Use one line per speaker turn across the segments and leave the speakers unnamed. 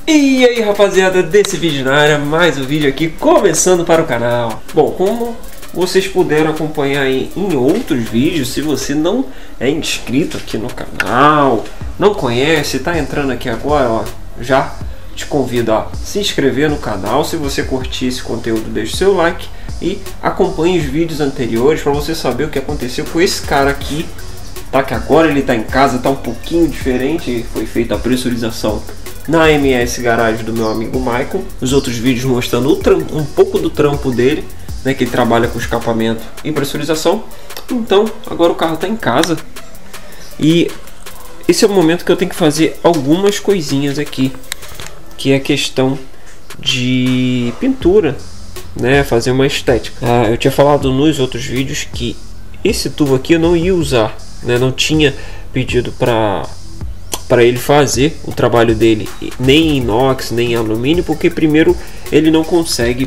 E aí rapaziada, desse vídeo na área, mais um vídeo aqui começando para o canal. Bom, como vocês puderam acompanhar aí em outros vídeos, se você não é inscrito aqui no canal, não conhece, tá entrando aqui agora, ó, já te convido a se inscrever no canal. Se você curtir esse conteúdo, deixe seu like e acompanhe os vídeos anteriores para você saber o que aconteceu com esse cara aqui, tá? Que agora ele tá em casa, tá um pouquinho diferente, foi feita a pressurização na MS Garage do meu amigo Michael. Os outros vídeos mostrando um pouco do trampo dele, né, que ele trabalha com escapamento e pressurização. Então agora o carro está em casa e esse é o momento que eu tenho que fazer algumas coisinhas aqui, que é a questão de pintura, né, fazer uma estética. Eu tinha falado nos outros vídeos que esse tubo aqui eu não ia usar, né, não tinha pedido para ele fazer o trabalho dele nem em inox nem em alumínio, porque primeiro ele não consegue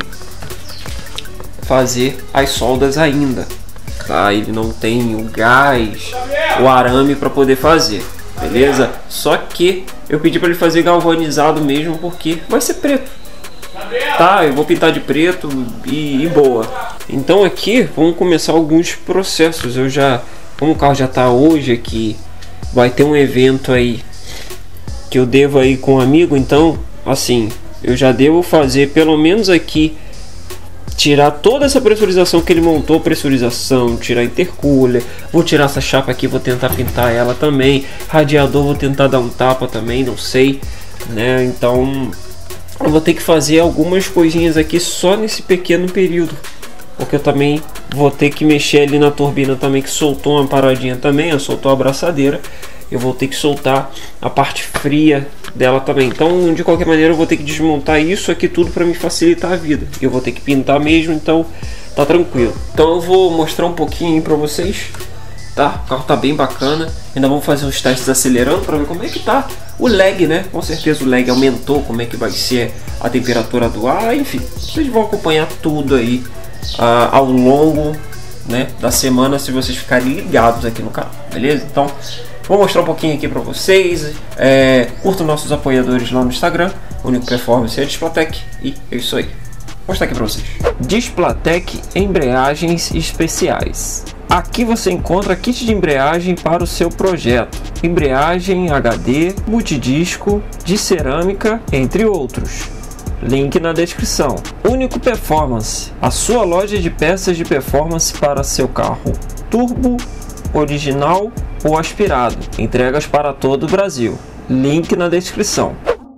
fazer as soldas ainda, tá? Ele não tem o gás, o arame para poder fazer, beleza? Só que eu pedi para ele fazer galvanizado mesmo, porque vai ser preto, tá? Eu vou pintar de preto e boa. Então aqui vamos começar alguns processos. Eu já, como o carro já tá hoje aqui, vai ter um evento aí que eu devo aí com um amigo, então assim, eu já devo fazer pelo menos aqui, tirar toda essa pressurização que ele montou, pressurização, tirar intercooler, vou tirar essa chapa aqui, vou tentar pintar ela também, radiador vou tentar dar um tapa também, não sei, né? Então eu vou ter que fazer algumas coisinhas aqui só nesse pequeno período, porque eu também vou ter que mexer ali na turbina também, que soltou uma paradinha também, eu soltou a abraçadeira. Eu vou ter que soltar a parte fria dela também. Então, de qualquer maneira, eu vou ter que desmontar isso aqui tudo para me facilitar a vida. Eu vou ter que pintar mesmo, então tá tranquilo. Então eu vou mostrar um pouquinho para vocês, tá? O carro tá bem bacana. Ainda vamos fazer uns testes acelerando para ver como é que tá o lag, né? Com certeza o lag aumentou, como é que vai ser a temperatura do ar, enfim. Vocês vão acompanhar tudo aí ao longo, né, da semana, se vocês ficarem ligados aqui no canal, beleza? Então vou mostrar um pouquinho aqui para vocês. Curtam nossos apoiadores lá no Instagram, Único Performance e a Displatec. E é isso aí. Vou mostrar aqui para vocês. Displatec Embreagens Especiais. Aqui você encontra kit de embreagem para o seu projeto. Embreagem HD, multidisco, de cerâmica, entre outros. Link na descrição. Único Performance, a sua loja de peças de performance para seu carro turbo, original ou aspirado. Entregas para todo o Brasil. Link na descrição.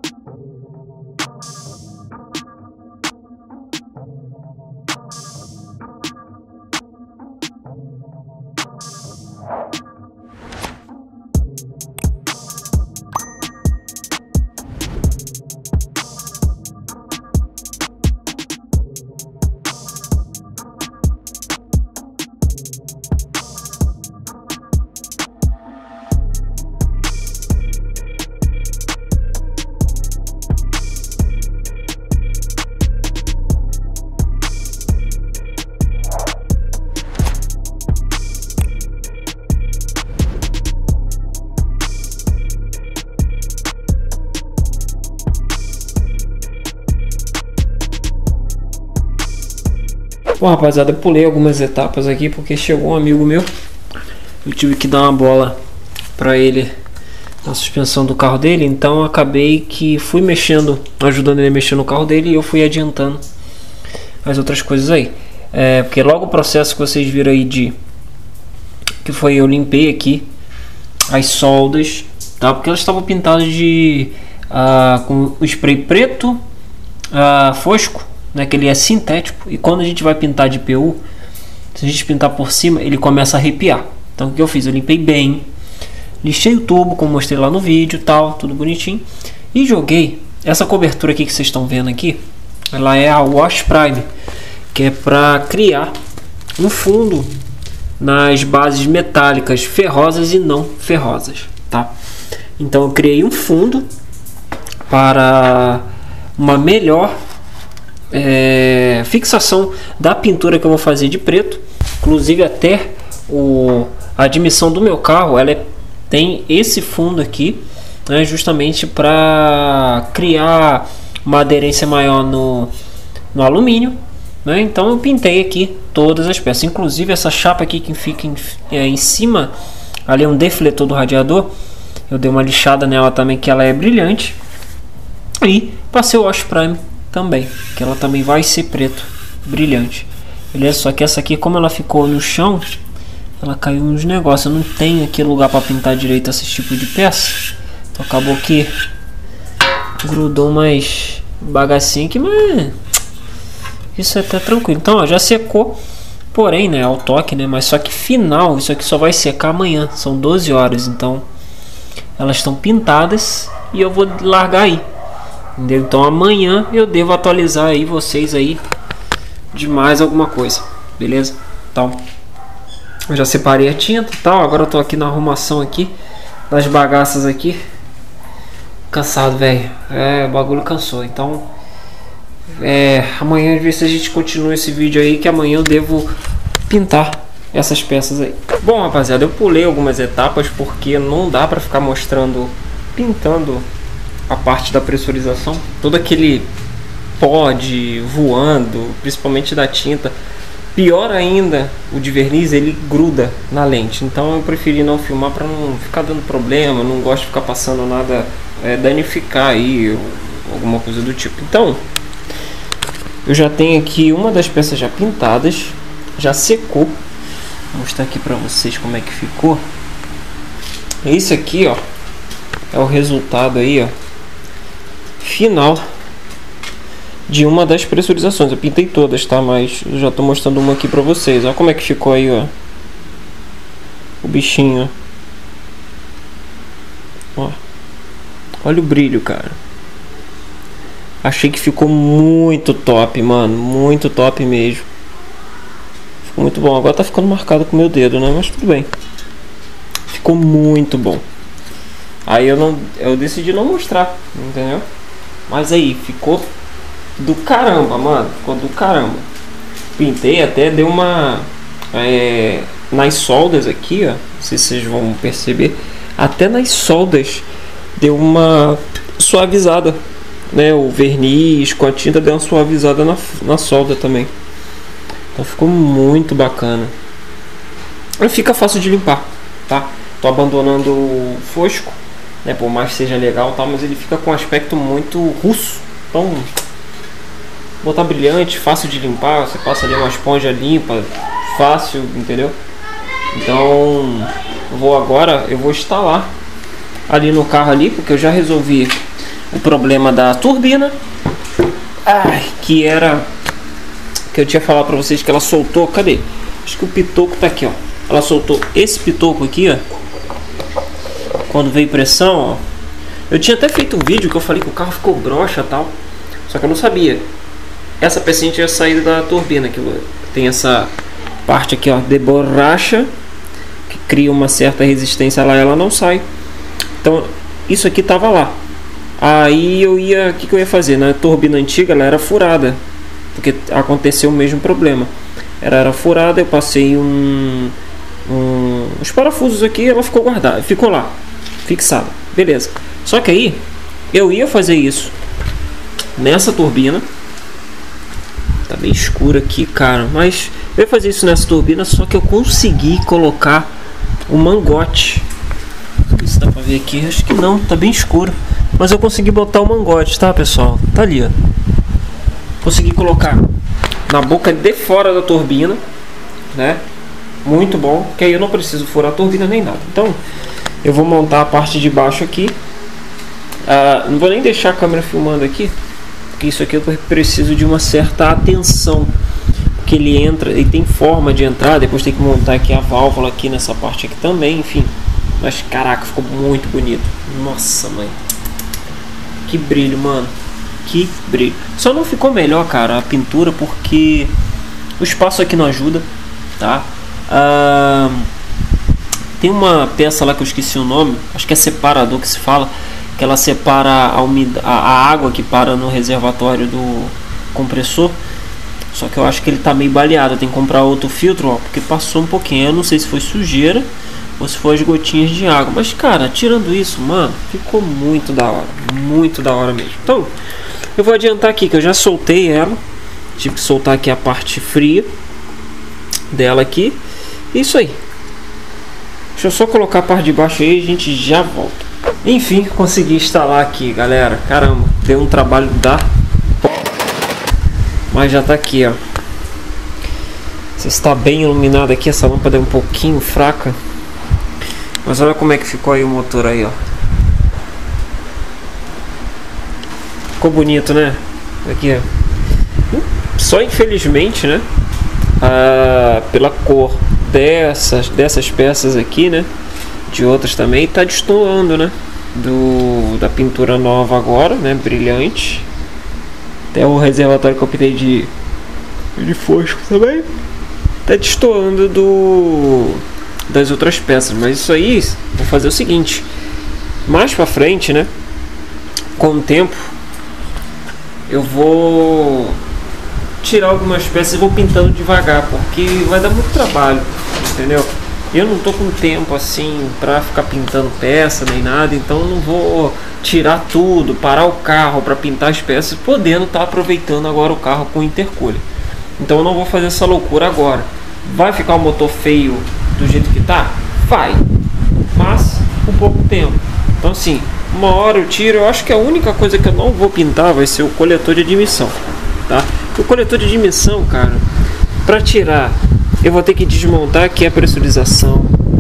Bom, rapaziada, eu pulei algumas etapas aqui porque chegou um amigo meu. Eu tive que dar uma bola para ele na suspensão do carro dele, então acabei que fui mexendo, ajudando ele a mexer no carro dele, e eu fui adiantando as outras coisas aí. Porque logo o processo que vocês viram aí que foi, eu limpei aqui as soldas, tá? Porque elas estavam pintadas de com o spray preto fosco, né, que ele é sintético, e quando a gente vai pintar de PU, se a gente pintar por cima, ele começa a arrepiar. Então o que eu fiz? Eu limpei bem, lixei o tubo, como mostrei lá no vídeo, tal, tudo bonitinho, e joguei essa cobertura aqui que vocês estão vendo aqui. Ela é a Wash Prime, que é para criar um fundo nas bases metálicas ferrosas e não ferrosas, tá? Então eu criei um fundo para uma melhor fixação da pintura que eu vou fazer de preto. Inclusive até a admissão do meu carro, ela tem esse fundo aqui, né, justamente para criar uma aderência maior no alumínio, né? Então eu pintei aqui todas as peças, inclusive essa chapa aqui que fica em cima, ali é um defletor do radiador, eu dei uma lixada nela também, que ela é brilhante, e passei o wash prime também, que ela também vai ser preto, brilhante, beleza? Só que essa aqui, como ela ficou no chão, ela caiu nos negócios, eu não tenho aqui lugar para pintar direito esse tipo de peça, então acabou que grudou mais bagacinho aqui, mas isso é até tranquilo. Então ó, já secou, porém, né, ao toque, né, mas só que final, isso aqui só vai secar amanhã, são 12 horas, então elas estão pintadas e eu vou largar aí, entendeu? Então amanhã eu devo atualizar aí vocês aí de mais alguma coisa, beleza? Então eu já separei a tinta e tal, agora eu tô aqui na arrumação aqui das bagaças aqui, cansado, velho, o bagulho cansou, então amanhã ver se a gente continua esse vídeo aí, que amanhã eu devo pintar essas peças aí. Bom, rapaziada, eu pulei algumas etapas porque não dá pra ficar mostrando, pintando a parte da pressurização, todo aquele pó voando, principalmente da tinta. Pior ainda, o de verniz, ele gruda na lente, então eu preferi não filmar para não ficar dando problema, não gosto de ficar passando nada, danificar aí, alguma coisa do tipo. Então, eu já tenho aqui uma das peças já pintadas, já secou. Vou mostrar aqui para vocês como é que ficou. Esse aqui, ó, é o resultado aí, ó, final de uma das pressurizações. Eu pintei todas, tá? Mas eu já tô mostrando uma aqui pra vocês. Olha como é que ficou aí, ó, o bichinho. Ó, olha o brilho, cara. Achei que ficou muito top, mano. Muito top mesmo. Ficou muito bom. Agora tá ficando marcado com o meu dedo, né? Mas tudo bem. Ficou muito bom. Aí eu decidi não mostrar, entendeu? Mas aí, ficou do caramba, mano. Ficou do caramba. Pintei até, deu uma... nas soldas aqui, ó. Não sei se vocês vão perceber. Até nas soldas deu uma suavizada, né? O verniz com a tinta deu uma suavizada na solda também. Então ficou muito bacana. E fica fácil de limpar, tá? Tô abandonando o fosco, né? Por mais que seja legal, tá? Mas ele fica com um aspecto muito russo. Então, botar brilhante, fácil de limpar. Você passa ali uma esponja limpa, fácil, entendeu? Então, eu vou instalar ali no carro ali, porque eu já resolvi o problema da turbina, que eu tinha falado pra vocês que ela soltou. Cadê? Acho que o pitoco tá aqui, ó. Ela soltou esse pitoco aqui, ó, quando veio pressão, ó. Eu tinha até feito um vídeo que eu falei que o carro ficou broxa e tal, só que eu não sabia. Essa pecinha tinha saído da turbina, que tem essa parte aqui, ó, de borracha, que cria uma certa resistência lá, ela não sai. Então isso aqui tava lá. Aí o que eu ia fazer? Na turbina antiga ela era furada, porque aconteceu o mesmo problema. Era furada, eu passei os parafusos aqui, ela ficou guardada, ficou lá, fixada, beleza. Só que aí eu ia fazer isso nessa turbina. Tá bem escuro aqui, cara, mas eu ia fazer isso nessa turbina, só que eu consegui colocar o mangote. Não sei se dá pra ver aqui, acho que não, tá bem escuro. Mas eu consegui botar o mangote, tá, pessoal? Tá ali, ó. Consegui colocar na boca de fora da turbina, né? Muito bom, que aí eu não preciso furar a turbina nem nada. Então, eu vou montar a parte de baixo aqui. Não vou nem deixar a câmera filmando aqui, porque isso aqui eu preciso de uma certa atenção, porque ele entra, ele tem forma de entrar. Depois tem que montar aqui a válvula aqui nessa parte aqui também, enfim. Mas caraca, ficou muito bonito. Nossa, mãe, que brilho, mano. Que brilho. Só não ficou melhor, cara, a pintura, porque o espaço aqui não ajuda, tá? Tem uma peça lá que eu esqueci o nome, acho que é separador que se fala, que ela separa a água que para no reservatório do compressor. Só que eu acho que ele tá meio baleado, tem que comprar outro filtro, ó, porque passou um pouquinho. Eu não sei se foi sujeira ou se for as gotinhas de água. Mas cara, tirando isso, mano, ficou muito da hora mesmo. Então eu vou adiantar aqui que eu já soltei ela, tive que soltar aqui a parte fria dela aqui. Isso aí. Deixa eu só colocar a parte de baixo aí e a gente já volta. Enfim, consegui instalar aqui, galera. Caramba, deu um trabalho da... Mas já tá aqui, ó. Se está bem iluminado aqui, essa lâmpada é um pouquinho fraca. Mas olha como é que ficou aí o motor aí, ó. Ficou bonito, né? Aqui, ó. Só infelizmente, né? Pela cor dessas peças aqui, né? De outras também, tá destoando, né? Da pintura nova agora, né? Brilhante. Até o reservatório que eu optei de fosco também tá destoando das outras peças. Mas isso aí, vou fazer o seguinte: mais pra frente, né? Com o tempo, eu vou tirar algumas peças e vou pintando devagar, porque vai dar muito trabalho, entendeu? Eu não tô com tempo assim pra ficar pintando peça nem nada, então eu não vou tirar tudo, parar o carro para pintar as peças, podendo estar aproveitando agora o carro com intercooler. Então eu não vou fazer essa loucura agora. Vai ficar o motor feio do jeito que tá? Vai, mas com pouco tempo. Então assim, uma hora eu tiro. Eu acho que a única coisa que eu não vou pintar vai ser o coletor de admissão, tá? O coletor de admissão, cara, para tirar eu vou ter que desmontar aqui a pressurização.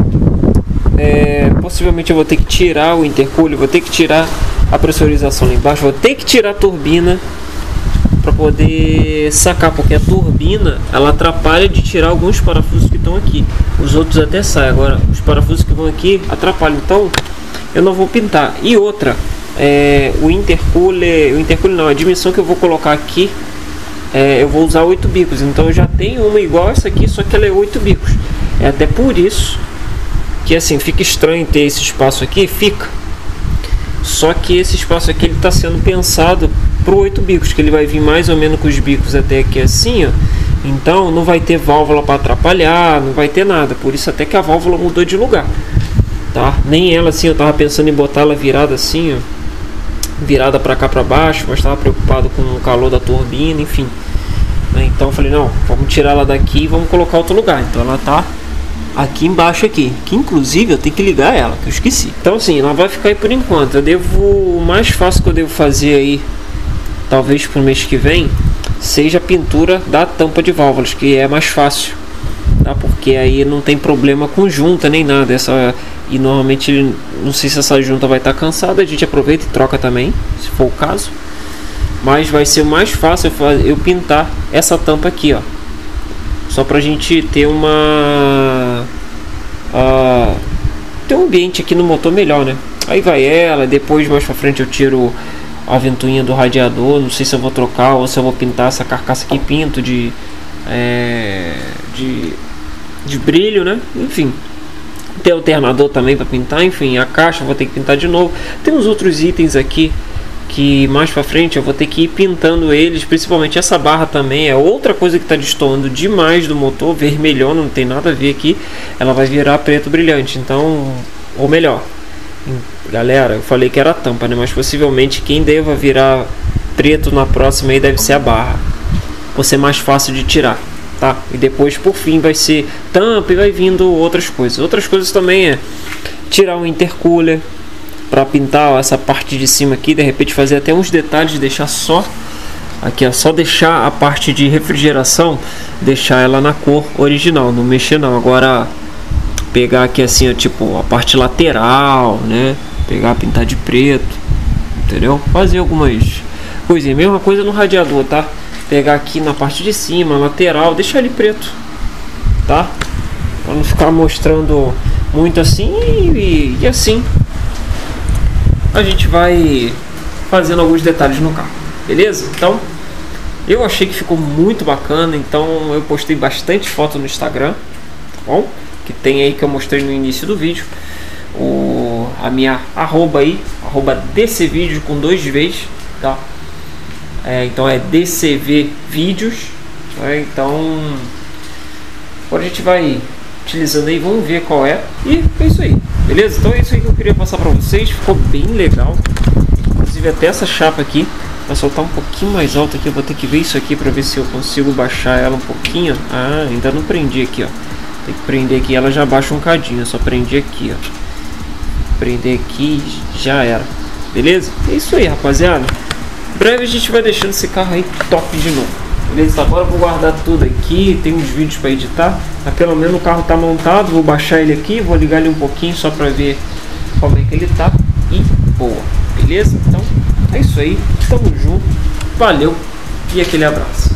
Possivelmente eu vou ter que tirar o intercooler, vou ter que tirar a pressurização lá embaixo, vou ter que tirar a turbina para poder sacar, porque a turbina ela atrapalha de tirar alguns parafusos que estão aqui. Os outros até saem, agora os parafusos que vão aqui atrapalham, então eu não vou pintar. E outra, o intercooler não, a admissão que eu vou colocar aqui, eu vou usar 8 bicos, então eu já tenho uma igual essa aqui, só que ela é 8 bicos. É até por isso que assim fica estranho ter esse espaço aqui, fica. Só que esse espaço aqui ele está sendo pensado para 8 bicos, que ele vai vir mais ou menos com os bicos até aqui assim, ó. Então não vai ter válvula para atrapalhar, não vai ter nada. Por isso até que a válvula mudou de lugar, tá? Nem ela assim, eu tava pensando em botar ela virada assim, ó, virada para cá para baixo, mas estava preocupado com o calor da turbina, enfim. Então eu falei, não, vamos tirar ela daqui e vamos colocar outro lugar. Então ela tá aqui embaixo aqui, que inclusive eu tenho que ligar ela, que eu esqueci. Então assim, ela vai ficar aí por enquanto. O mais fácil que eu devo fazer aí, talvez pro mês que vem, seja a pintura da tampa de válvulas, que é mais fácil, tá? Porque aí não tem problema com junta nem nada. E normalmente, não sei se essa junta vai estar cansada, a gente aproveita e troca também, se for o caso. Mas vai ser mais fácil eu pintar essa tampa aqui, ó, só pra gente ter ter um ambiente aqui no motor melhor, né? Aí vai ela, depois mais pra frente eu tiro a ventoinha do radiador. Não sei se eu vou trocar ou se eu vou pintar essa carcaça aqui, pinto de brilho, né? Enfim, tem alternador também para pintar. Enfim, a caixa eu vou ter que pintar de novo. Tem uns outros itens aqui que mais pra frente eu vou ter que ir pintando eles, principalmente essa barra também é outra coisa que está destoando demais do motor, vermelhão, não tem nada a ver aqui, ela vai virar preto brilhante. Então, ou melhor, galera, eu falei que era a tampa, né? Mas possivelmente quem deva virar preto na próxima aí deve ser a barra, por ser mais fácil de tirar, tá? E depois por fim vai ser tampa e vai vindo outras coisas também, é tirar o intercooler para pintar, ó, essa parte de cima aqui, de repente fazer até uns detalhes, deixar só aqui, ó, só deixar a parte de refrigeração, deixar ela na cor original, não mexer não. Agora pegar aqui assim, ó, tipo a parte lateral, né, pintar de preto, entendeu? Fazer algumas coisinhas, mesma coisa no radiador, tá? Pegar aqui na parte de cima, lateral, deixar ele preto, tá? Para não ficar mostrando muito assim e assim a gente vai fazendo alguns detalhes no carro, beleza? Então eu achei que ficou muito bacana, então eu postei bastante foto no Instagram, tá bom? Que tem aí que eu mostrei no início do vídeo, a minha arroba aí, @dcvideo com 2 V's, tá? Então é DCV Vídeos, né? Então agora a gente vai utilizando aí, vamos ver qual é E é isso aí, beleza? Então é isso aí que eu queria passar pra vocês. Ficou bem legal. Inclusive até essa chapa aqui vai soltar um pouquinho mais alta aqui. Eu vou ter que ver isso aqui pra ver se eu consigo baixar ela um pouquinho. Ah, ainda não prendi aqui, ó. Tem que prender aqui, ela já baixa um cadinho. Eu só prendi aqui, ó. Prender aqui, já era. Beleza? É isso aí, rapaziada. Em breve a gente vai deixando esse carro aí top de novo. Beleza? Agora eu vou guardar tudo aqui. Tem uns vídeos para editar. Mas pelo menos o carro tá montado. Vou baixar ele aqui. Vou ligar ele um pouquinho só para ver como é que ele tá. E boa. Beleza? Então é isso aí. Tamo junto. Valeu. E aquele abraço.